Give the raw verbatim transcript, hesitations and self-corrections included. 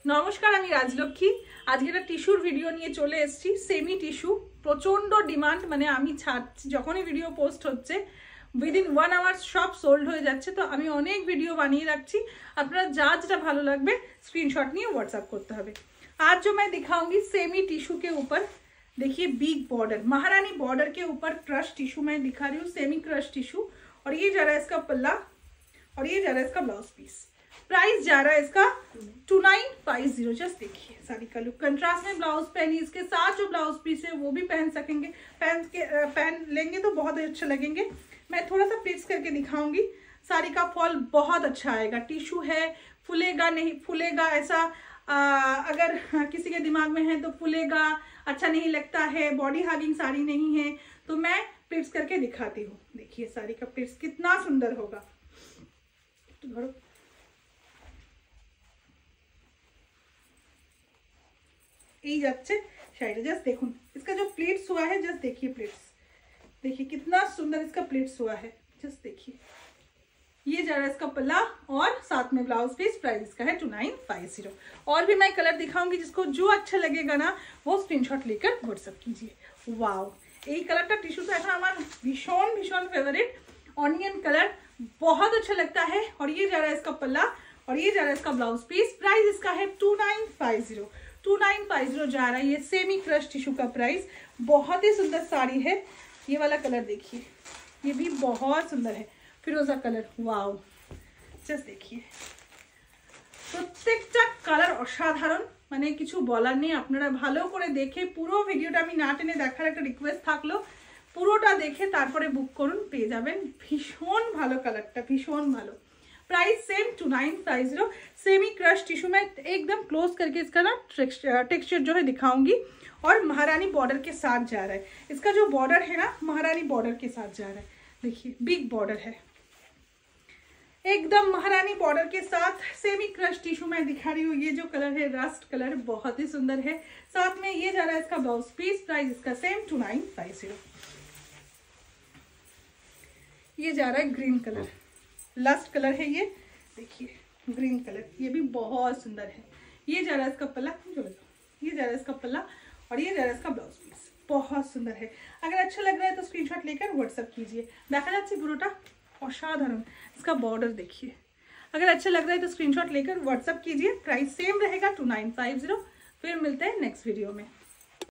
নমস্কার, আমি রাজলক্ষ্মী। আজকে একটা টিস্যুর ভিডিও নিয়ে চলে এসেছি। সেমি টিস্যু প্রচণ্ড ডিমান্ড, মানে আমি ছাড়ছি যখনই ভিডিও পোস্ট হচ্ছে উইদিন ওয়ান আওয়ার সব সোল্ড হয়ে যাচ্ছে। তো আমি অনেক ভিডিও বানিয়ে রাখছি, আপনারা যা যেটা ভালো লাগবে स्क्रीनशॉट নিয়ে व्हाट्सएप করতে হবে। आज जो मैं दिखाऊंगी सेमी टिश्यू के ऊपर, देखिए बिग बॉर्डर, महारानी बॉर्डर के ऊपर क्रश टिश्यू मैं दिखा रही हूँ, सेमी क्रश टिश्यू। और ये जा रहा है इसका पल्ला और ये जा रहा है इसका ब्लाउज पीस। प्राइस जा रहा है इसका two nine five zero. Just देखिए साड़ी का लुक, कंट्रास्ट में ब्लाउज पहनी, इसके साथ जो ब्लाउज पीस है वो भी पहन सकेंगे, पहन के पहन लेंगे तो बहुत अच्छे लगेंगे। मैं थोड़ा सा प्लीट्स करके दिखाऊंगी। साड़ी का फॉल बहुत अच्छा आएगा, टिश्यू है, फूलेगा नहीं, फूलेगा ऐसा आ, अगर किसी के दिमाग में है तो फूलेगा, अच्छा नहीं लगता है, बॉडी हागिंग साड़ी नहीं है, तो मैं प्लीट्स करके दिखाती हूँ। देखिए साड़ी का प्लीट्स कितना सुंदर होगा। तो এই যাচ্ছে শাড়িটা, জাস্ট দেখুন इसका जो प्लीट्स हुआ है, जस्ट देखिए प्लीट्स, देखिए कितना सुंदर इसका प्लीट्स हुआ है। जस्ट देखिए ये जा रहा है इसका पल्ला और साथ में ब्लाउज पीस। प्राइस इसका है टू नाइन फाइव जीरो। और भी मैं कलर दिखाऊंगी, जिसको जो अच्छा लगेगा ना वो स्क्रीनशॉट लेकर व्हाट्सएप कीजिए। वाओ, এই কালারটা টিস্যুতে এখন আমার ভীষণ ভীষণ ফেভারিট, ऑनियन कलर बहुत अच्छा लगता है। और ये जा रहा है इसका पल्ला और ये जा रहा है इसका ब्लाउज पीस। प्राइस इसका है two nine five zero. Two nine five zero जा रहा है ये सेमी क्रश टिश्यू का प्राइस। बहुत ही सुंदर साड़ी है। ये वाला कलर देखिए, ये भी बहुत सुंदर है, फिरोजा कलर। वाओ, जस्ट देखिए প্রত্যেকটা কালার অসাধারণ, মানে কিছু বলার নেই। আপনারা ভালো করে দেখে পুরো ভিডিওটা, আমি না টেনে দেখার একটা রিকোয়েস্ট থাকলো, পুরোটা দেখে তারপরে বুক করুন, পেয়ে যাবেন। ভীষণ ভালো কালারটা, ভীষণ ভালো। Price same two nine five zero. Semi crush tissue में एकदम क्लोज करके इसका ना टेक्सचर जो है दिखाऊंगी। और महारानी बॉर्डर के साथ जा रहा है, इसका जो बॉर्डर है ना महारानी बॉर्डर के साथ जा रहा है। देखिए बिग बॉर्डर है, एकदम महारानी बॉर्डर के साथ सेमी क्रश टिश्यू में दिखा रही हूँ। ये जो कलर है रस्ट कलर, बहुत ही सुंदर है। साथ में ये जा रहा है इसका ब्लाउज पीस। प्राइस इसका same two nine five zero. ये जा रहा है ग्रीन कलर, लास्ट कलर है ये, देखिए ग्रीन कलर, ये भी बहुत सुंदर है। ये जा रहा है इसका पल्ला, ये जा रहा है इसका पल्ला और ये जा रहा है इसका ब्लाउज पीस। बहुत सुंदर है। अगर अच्छा लग रहा है तो स्क्रीनशॉट लेकर व्हाट्सएप कीजिए। देखा जाच्छे पुरोटा असाधारण। इसका बॉर्डर देखिए, अगर अच्छा लग रहा है तो स्क्रीनशॉट लेकर व्हाट्सएप कीजिए। प्राइस सेम रहेगा टू नाइन फाइव जीरो। फिर मिलते हैं नेक्स्ट वीडियो में।